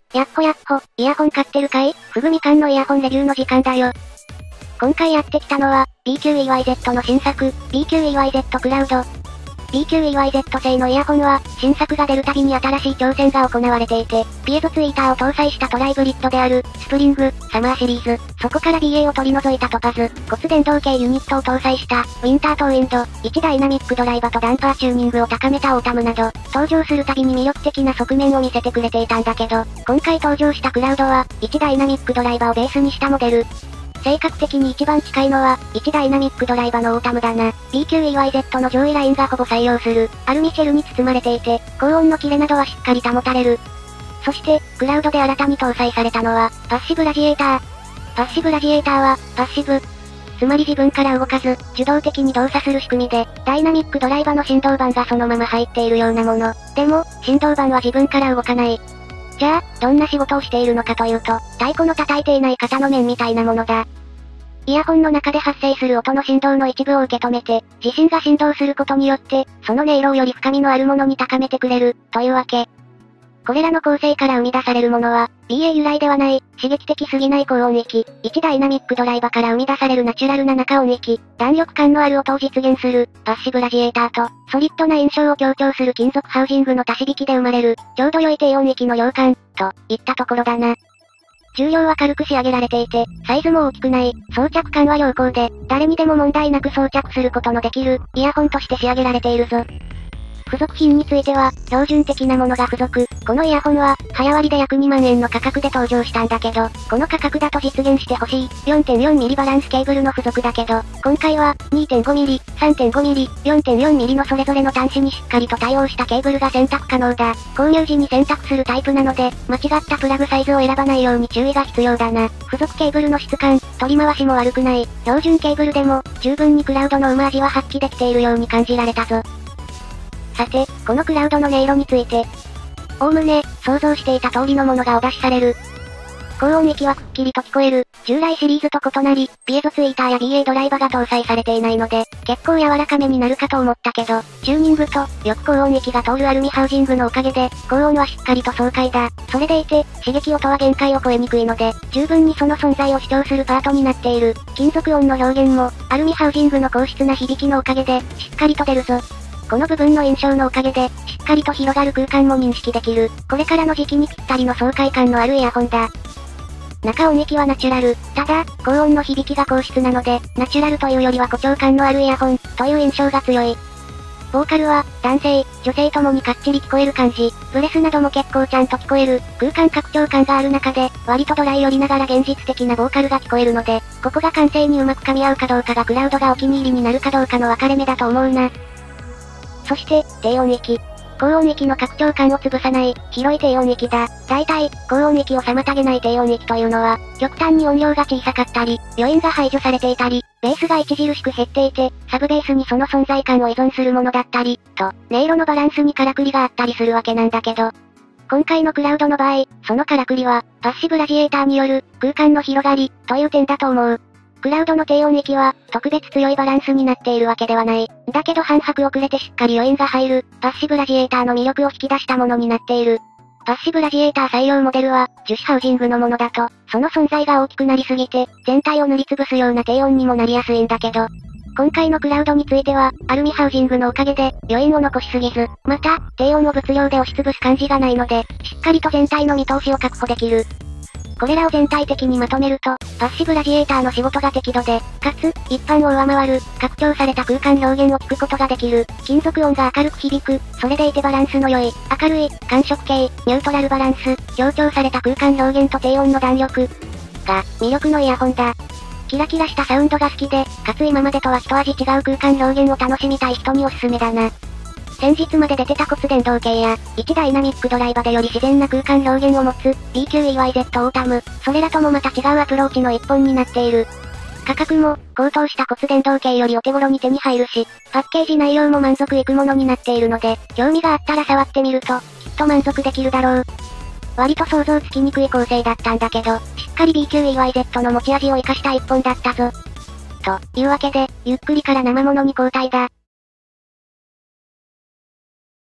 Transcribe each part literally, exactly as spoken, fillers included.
やっほやっほ、イヤホン買ってるかい？ふぐみかんのイヤホンレビューの時間だよ。今回やってきたのは、ビーキューイーワイゼット の新作、ビーキューイーワイゼット クラウド。ビーキューイーワイゼット 製のイヤホンは、新作が出るたびに新しい挑戦が行われていて、ピエゾツイーターを搭載したトライブリッドである、スプリング、サマーシリーズ、そこから ビーエー を取り除いたトパズ、骨伝導系ユニットを搭載した、ウィンターとウィンド、いちダイナミックドライバとダンパーチューニングを高めたオータムなど、登場するたびに魅力的な側面を見せてくれていたんだけど、今回登場したクラウドは、いちダイナミックドライバをベースにしたモデル。性格的に一番近いのは、いちダイナミックドライバのオータムだな。ビーキューイーワイゼット の上位ラインがほぼ採用する、アルミシェルに包まれていて、高音のキレなどはしっかり保たれる。そして、クラウドで新たに搭載されたのは、パッシブラジエーター。パッシブラジエーターは、パッシブ。つまり自分から動かず、受動的に動作する仕組みで、ダイナミックドライバの振動板がそのまま入っているようなもの。でも、振動板は自分から動かない。じゃあ、どんな仕事をしているのかというと、太鼓の叩いていない肩の面みたいなものだ。イヤホンの中で発生する音の振動の一部を受け止めて、自身が振動することによって、その音色をより深みのあるものに高めてくれる、というわけ。これらの構成から生み出されるものは、ビーエー 由来ではない、刺激的すぎない高音域、いちダイナミックドライバから生み出されるナチュラルな中音域、弾力感のある音を実現する、パッシブラジエーターと、ソリッドな印象を強調する金属ハウジングの足し引きで生まれる、ちょうど良い低音域の量感、といったところだな。重量は軽く仕上げられていて、サイズも大きくない、装着感は良好で、誰にでも問題なく装着することのできる、イヤホンとして仕上げられているぞ。付属品については、標準的なものが付属。このイヤホンは、早割で約にまんえんの価格で登場したんだけど、この価格だと実現してほしい、よんてんよんミリバランスケーブルの付属だけど、今回は、にてんごミリ、さんてんごミリ、よんてんよんミリのそれぞれの端子にしっかりと対応したケーブルが選択可能だ。購入時に選択するタイプなので、間違ったプラグサイズを選ばないように注意が必要だな。付属ケーブルの質感、取り回しも悪くない。標準ケーブルでも、十分にクラウドの馬味は発揮できているように感じられたぞ。さて、このクラウドの音色について。おおむね、想像していた通りのものがお出しされる。高音域はくっきりと聞こえる。従来シリーズと異なり、ピエゾツイーターや ビーエー ドライバが搭載されていないので、結構柔らかめになるかと思ったけど、チューニングと、よく高音域が通るアルミハウジングのおかげで、高音はしっかりと爽快だ。それでいて、刺激音は限界を超えにくいので、十分にその存在を主張するパートになっている。金属音の表現も、アルミハウジングの硬質な響きのおかげで、しっかりと出るぞ。この部分の印象のおかげで、しっかりと広がる空間も認識できる。これからの時期にぴったりの爽快感のあるイヤホンだ。中音域はナチュラル。ただ、高音の響きが硬質なので、ナチュラルというよりは誇張感のあるイヤホン、という印象が強い。ボーカルは、男性、女性ともにかっちり聞こえる感じ。ブレスなども結構ちゃんと聞こえる。空間拡張感がある中で、割とドライ寄りながら現実的なボーカルが聞こえるので、ここが完成にうまく噛み合うかどうかがクラウドがお気に入りになるかどうかの分かれ目だと思うな。そして、低音域。高音域の拡張感を潰さない、広い低音域だ。大体、高音域を妨げない低音域というのは、極端に音量が小さかったり、余韻が排除されていたり、ベースが著しく減っていて、サブベースにその存在感を依存するものだったり、と、音色のバランスにからくりがあったりするわけなんだけど、今回のクラウドの場合、そのからくりは、パッシブラジエーターによる、空間の広がり、という点だと思う。クラウドの低音域は、特別強いバランスになっているわけではない。だけど半拍遅れてしっかり余韻が入る、パッシブラジエーターの魅力を引き出したものになっている。パッシブラジエーター採用モデルは、樹脂ハウジングのものだと、その存在が大きくなりすぎて、全体を塗りつぶすような低音にもなりやすいんだけど、今回のクラウドについては、アルミハウジングのおかげで、余韻を残しすぎず、また、低音を物量で押しつぶす感じがないので、しっかりと全体の見通しを確保できる。これらを全体的にまとめると、パッシブラジエーターの仕事が適度で、かつ、一般を上回る、拡張された空間表現を聞くことができる。金属音が明るく響く、それでいてバランスの良い、明るい、寒色系、ニュートラルバランス、強調された空間表現と低音の弾力、が、魅力のイヤホンだ。キラキラしたサウンドが好きで、かつ今までとは一味違う空間表現を楽しみたい人におすすめだな。先日まで出てた骨伝導系や、いちダイナミックドライバでより自然な空間表現を持つ、ビーキューイーワイゼット オータム、それらともまた違うアプローチの一本になっている。価格も、高騰した骨伝導系よりお手頃に手に入るし、パッケージ内容も満足いくものになっているので、興味があったら触ってみると、きっと満足できるだろう。割と想像つきにくい構成だったんだけど、しっかり ビーキューイーワイゼット の持ち味を活かした一本だったぞ。というわけで、ゆっくりから生物に交代だ。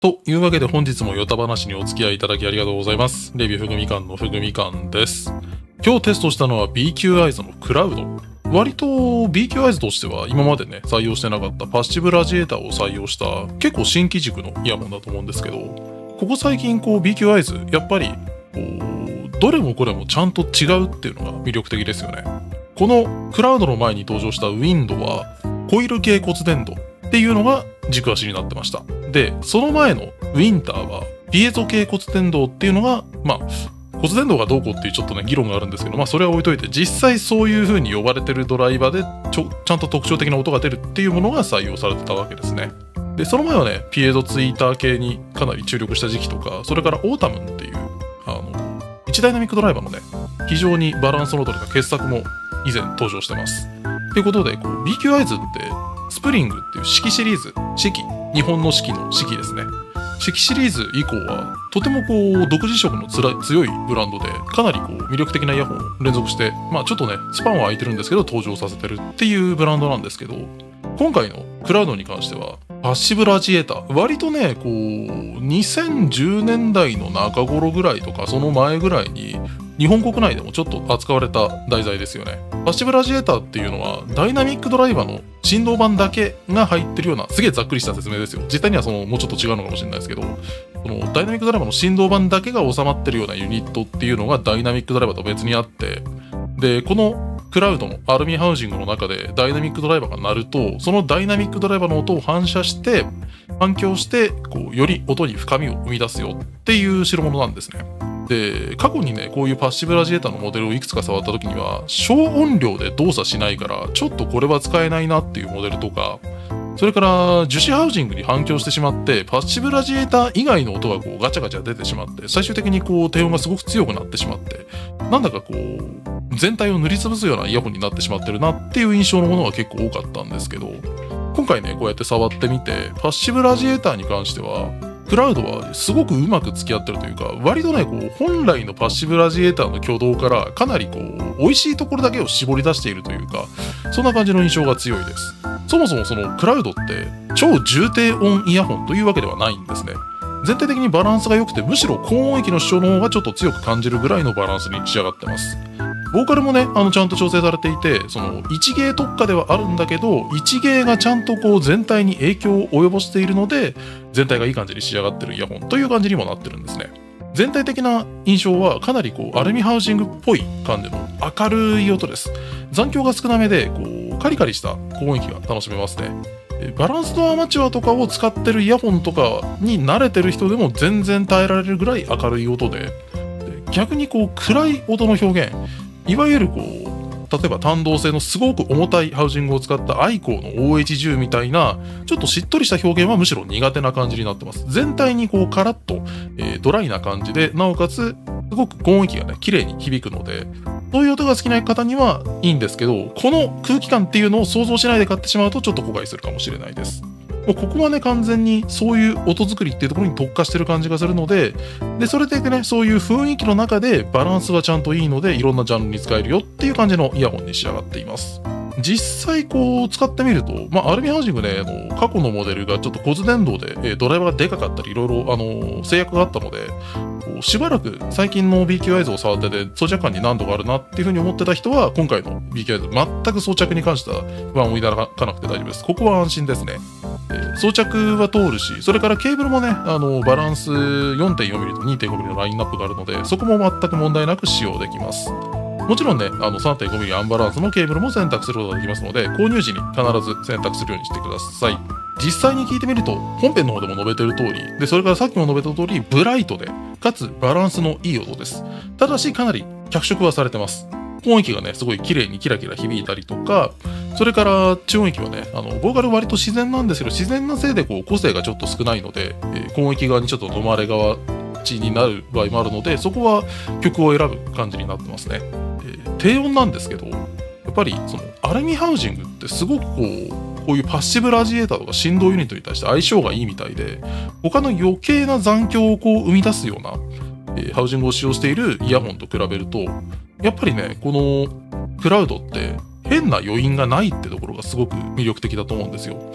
というわけで本日もヨタ話にお付き合いいただきありがとうございます。レビューふぐみかんのふぐみかんです。今日テストしたのは ビーキューアイズのクラウド。割と ビーキューアイズとしては今までね、採用してなかったパッシブラジエーターを採用した結構新機軸のイヤホンだと思うんですけど、ここ最近こう ビーキューアイズ、やっぱりこう、どれもこれもちゃんと違うっていうのが魅力的ですよね。このクラウドの前に登場したウィンドはコイル系骨伝導っていうのが軸足になってました。で、その前のウィンターはピエゾ系骨伝導っていうのが、まあ、骨伝導がどうこうっていうちょっとね、議論があるんですけど、まあそれは置いといて、実際そういう風に呼ばれてるドライバーでちょ、ちゃんと特徴的な音が出るっていうものが採用されてたわけですね。で、その前はね、ピエゾツイーター系にかなり注力した時期とか、それからオータムンっていう、あの、いちダイナミックドライバーのね、非常にバランスの取れた傑作も以前登場してます。ということで、こう、ビーキューアイズって、スプリングっていう四季シリーズ、四季、日本の四季の四季ですね。四季シリーズ以降は、とてもこう、独自色のつら強いブランドで、かなりこう、魅力的なイヤホンを連続して、まあちょっとね、スパンは空いてるんですけど、登場させてるっていうブランドなんですけど、今回のクラウドに関しては、パッシブラジエーター、割とね、こう、にせんじゅうねんだいの中頃ぐらいとか、その前ぐらいに、日本国内でもちょっと扱われた題材ですよね。パッシブラジエーターっていうのは、ダイナミックドライバーの振動板だけが入ってるような、すげえざっくりした説明ですよ。実際にはその、もうちょっと違うのかもしれないですけど、そのダイナミックドライバーの振動板だけが収まってるようなユニットっていうのがダイナミックドライバーと別にあって、で、このクラウドのアルミハウジングの中でダイナミックドライバーが鳴ると、そのダイナミックドライバーの音を反射して、反響して、こう、より音に深みを生み出すよっていう代物なんですね。で、過去にね、こういうパッシブラジエーターのモデルをいくつか触った時には、小音量で動作しないから、ちょっとこれは使えないなっていうモデルとか、それから樹脂ハウジングに反響してしまって、パッシブラジエーター以外の音がこうガチャガチャ出てしまって、最終的にこう低音がすごく強くなってしまって、なんだかこう、全体を塗りつぶすようなイヤホンになってしまってるなっていう印象のものが結構多かったんですけど、今回ね、こうやって触ってみて、パッシブラジエーターに関しては、クラウドはすごくうまく付き合ってるというか、割とね、こう、本来のパッシブラジエーターの挙動からかなりこう、美味しいところだけを絞り出しているというか、そんな感じの印象が強いです。そもそもそのクラウドって超重低音イヤホンというわけではないんですね。全体的にバランスが良くて、むしろ高音域の主張の方がちょっと強く感じるぐらいのバランスに仕上がってます。ボーカルもね、あの、ちゃんと調整されていて、その、いち芸特化ではあるんだけど、いち芸がちゃんとこう、全体に影響を及ぼしているので、全体がいい感じに仕上がってるイヤホンという感じにもなってるんですね。全体的な印象は、かなりこう、アルミハウジングっぽい感じの明るい音です。残響が少なめで、こう、カリカリした高音域が楽しめますね。バランスドアマチュアとかを使ってるイヤホンとかに慣れてる人でも全然耐えられるぐらい明るい音で、逆にこう、暗い音の表現、いわゆるこう、例えば単動性のすごく重たいハウジングを使ったアイコーの オーエイチじゅう みたいな、ちょっとしっとりした表現はむしろ苦手な感じになってます。全体にこうカラッと、えー、ドライな感じで、なおかつ、すごく高音域がね、綺麗に響くので、そういう音が好きな方にはいいんですけど、この空気感っていうのを想像しないで買ってしまうとちょっと後悔するかもしれないです。もうここはね、完全にそういう音作りっていうところに特化してる感じがするので、で、それでね、そういう雰囲気の中でバランスはちゃんといいので、いろんなジャンルに使えるよっていう感じのイヤホンに仕上がっています。実際こう使ってみると、まあ、アルミハウジングね、あの、過去のモデルがちょっと骨伝導で、えー、ドライバーがでかかったり、いろいろ、あのー、制約があったので、こうしばらく最近の ビーキューアイズを触ってて、装着感に難度があるなっていうふうに思ってた人は、今回の ビーキューアイズ、全く装着に関しては不安を抱かなくて大丈夫です。ここは安心ですね。えー、装着は通るし、それからケーブルもね、あの、バランス よんてんよんミリ と にてんごミリ のラインナップがあるので、そこも全く問題なく使用できます。もちろんね、あの さんてんごミリ アンバランスのケーブルも選択することができますので、購入時に必ず選択するようにしてください。実際に聞いてみると、本編の方でも述べてる通り、で、それからさっきも述べた通り、ブライトで、かつバランスのいい音です。ただし、かなり脚色はされてます。高音域がね、すごい綺麗にキラキラ響いたりとか、それから中音域はね、あの、ボーカル割と自然なんですけど、自然なせいでこう、個性がちょっと少ないので、えー、高音域側にちょっと止まれ側になる場合もあるので、そこは曲を選ぶ感じになってますね。えー、低音なんですけど、やっぱりそのアルミハウジングってすごくこう、こういうパッシブラジエーターとか振動ユニットに対して相性がいいみたいで、他の余計な残響をこう生み出すような、えー、ハウジングを使用しているイヤホンと比べると、やっぱりね、このクラウドって変な余韻がないってところがすごく魅力的だと思うんですよ。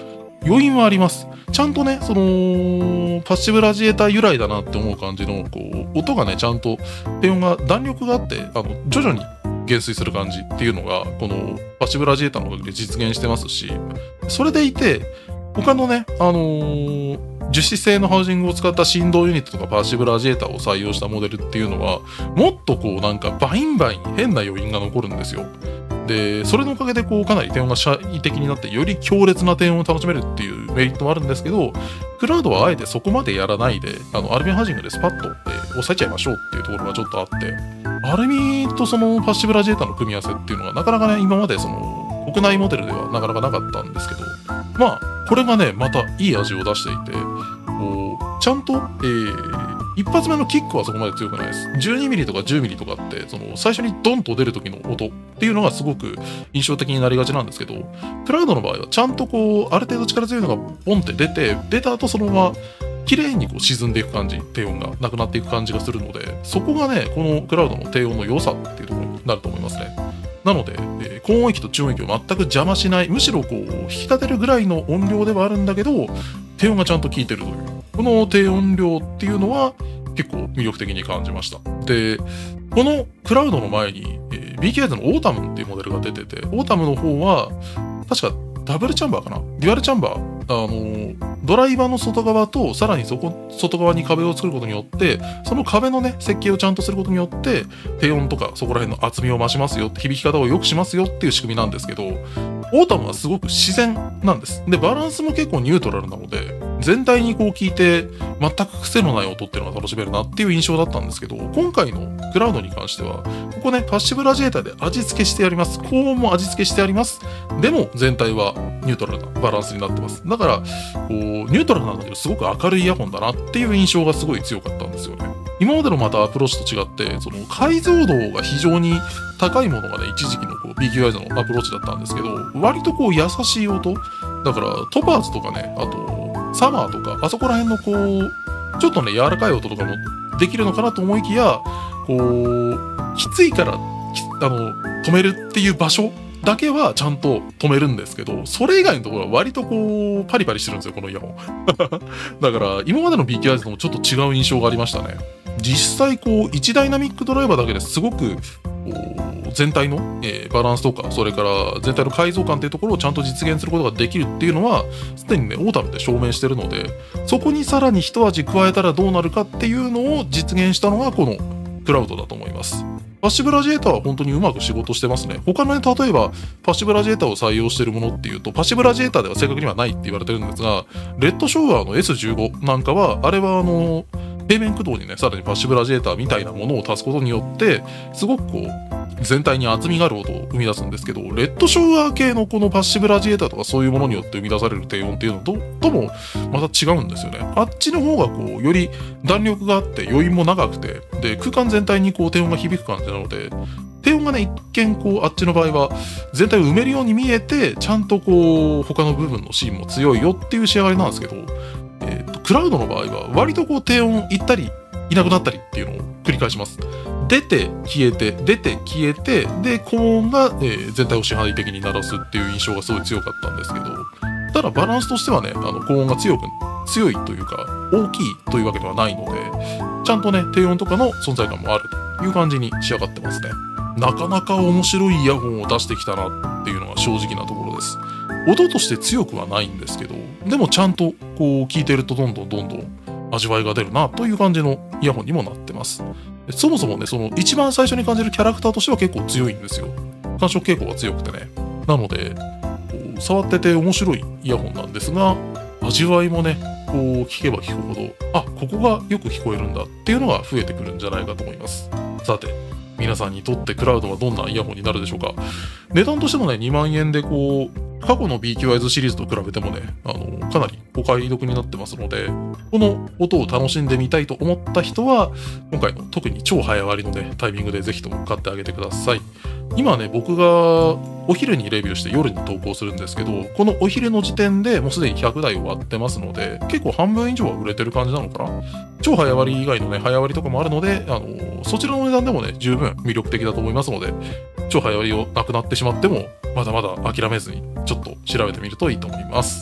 余韻はあります。ちゃんとね、その、パッシブラジエーター由来だなって思う感じの、こう、音がね、ちゃんと、低音が弾力があって、あの、徐々に減衰する感じっていうのが、この、パッシブラジエーターのおかげで実現してますし、それでいて、他のね、あのー、樹脂製のハウジングを使った振動ユニットとかパッシブラジエーターを採用したモデルっていうのは、もっとこうなんかバインバイン変な余韻が残るんですよ。で、それのおかげでこうかなり低音が恣意的になってより強烈な低音を楽しめるっていうメリットもあるんですけど、クラウドはあえてそこまでやらないで、あの、アルミハウジングでスパッと、えー、押さえちゃいましょうっていうところがちょっとあって、アルミとそのパッシブラジエーターの組み合わせっていうのがなかなかね、今までその国内モデルではなかなかなかったんですけど、まあ、これがね、またいい味を出していて、こう、ちゃんと、えー、一発目のキックはそこまで強くないです。じゅうにミリとかじゅうミリとかって、その、最初にドンと出る時の音っていうのがすごく印象的になりがちなんですけど、クラウドの場合はちゃんとこう、ある程度力強いのがボンって出て、出た後そのまま、綺麗にこう沈んでいく感じ、低音がなくなっていく感じがするので、そこがね、このクラウドの低音の良さっていうところになると思いますね。なので、えー、高音域と中音域を全く邪魔しない、むしろこう、引き立てるぐらいの音量ではあるんだけど、低音がちゃんと効いてるという。この低音量っていうのは結構魅力的に感じました。で、このクラウドの前に、えー、ビーキューアイズのオータムっていうモデルが出てて、オータムの方は、確かダブルチャンバーかなデュアルチャンバー。あのー、ドライバーの外側と、さらにそこ、外側に壁を作ることによって、その壁のね、設計をちゃんとすることによって、低音とかそこら辺の厚みを増しますよ、響き方を良くしますよっていう仕組みなんですけど、オータムはすごく自然なんです。で、バランスも結構ニュートラルなので、全体にこう聞いて、全く癖のない音っていうのが楽しめるなっていう印象だったんですけど、今回のクラウドに関しては、ここね、パッシブラジエーターで味付けしてあります。高音も味付けしてあります。でも、全体はニュートラルなバランスになってます。だから、こう、ニュートラルなんだけど、すごく明るいイヤホンだなっていう印象がすごい強かったんですよね。今までのまたアプローチと違って、その解像度が非常に高いものがね、一時期のこう ビーキューアイズのアプローチだったんですけど、割とこう優しい音。だから、トパーズとかね、あと、サマーとか、あそこら辺のこう、ちょっとね、柔らかい音とかもできるのかなと思いきや、こう、きついから、あの、止めるっていう場所だけはちゃんと止めるんですけど、それ以外のところは割とこう、パリパリしてるんですよ、このイヤホン。だから、今までの ビーキューアイズともちょっと違う印象がありましたね。実際こう、いちダイナミックドライバーだけですごく、全体の、えー、バランスとか、それから全体の改造感っていうところをちゃんと実現することができるっていうのは、すでにね、オータムで証明してるので、そこにさらに一味加えたらどうなるかっていうのを実現したのがこのクラウドだと思います。パッシブラジエーターは本当にうまく仕事してますね。他のね、例えば、パッシブラジエーターを採用しているものっていうと、パッシブラジエーターでは正確にはないって言われてるんですが、レッドショーアーの エスじゅうご なんかは、あれはあの、平面駆動にね、さらにパッシブラジエーターみたいなものを足すことによって、すごくこう、全体に厚みがある音を生み出すんですけど、レッドショーアー系のこのパッシブラジエーターとかそういうものによって生み出される低音っていうのと、ともまた違うんですよね。あっちの方がこう、より弾力があって余韻も長くて、で、空間全体にこう低音が響く感じなので、低音がね、一見こう、あっちの場合は全体を埋めるように見えて、ちゃんとこう、他の部分のシーンも強いよっていう仕上がりなんですけど、えっと、クラウドの場合は割とこう低音行ったりいなくなったりっていうのを繰り返します。出て消えて出て消えてで高音が、えー、全体を支配的に鳴らすっていう印象がすごい強かったんですけど、ただバランスとしてはね、あの高音が強く強いというか大きいというわけではないので、ちゃんとね低音とかの存在感もあるという感じに仕上がってますね。なかなか面白いイヤホンを出してきたなっていうのが正直なところです。音として強くはないんですけど、でもちゃんとこう聞いてるとどんどんどんどん味わいが出るなという感じのイヤホンにもなってます。そもそもね、その一番最初に感じるキャラクターとしては結構強いんですよ。感触傾向が強くてね。なので、こう触ってて面白いイヤホンなんですが、味わいもね、こう聞けば聞くほど、あ、ここがよく聞こえるんだっていうのが増えてくるんじゃないかと思います。さて、皆さんにとってクラウドはどんなイヤホンになるでしょうか。値段としてもね、にまんえんでこう、過去の ビーキューアイズ シリーズと比べてもね、あの、かなりお買い得になってますので、この音を楽しんでみたいと思った人は、今回の特に超早割りのね、タイミングでぜひとも買ってあげてください。今ね、僕がお昼にレビューして夜に投稿するんですけど、このお昼の時点でもうすでにひゃくだいを割ってますので、結構半分以上は売れてる感じなのかな。超早割り以外のね、早割りとかもあるので、あの、そちらの値段でもね、十分魅力的だと思いますので、超早割りをなくなってしまっても、まだまだ諦めずに、ちょっと調べてみるといいと思います。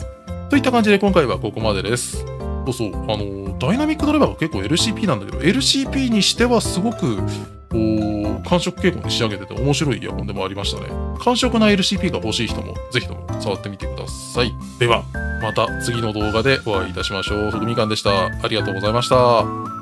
といった感じで今回はここまでです。そうそう、あのー、ダイナミックドライバーが結構 エルシーピー なんだけど、エルシーピー にしてはすごく、こう、感触傾向に仕上げてて面白いイヤホンでもありましたね。感触な エルシーピー が欲しい人も、ぜひとも触ってみてください。では、また次の動画でお会いいたしましょう。ふぐみかんでした。ありがとうございました。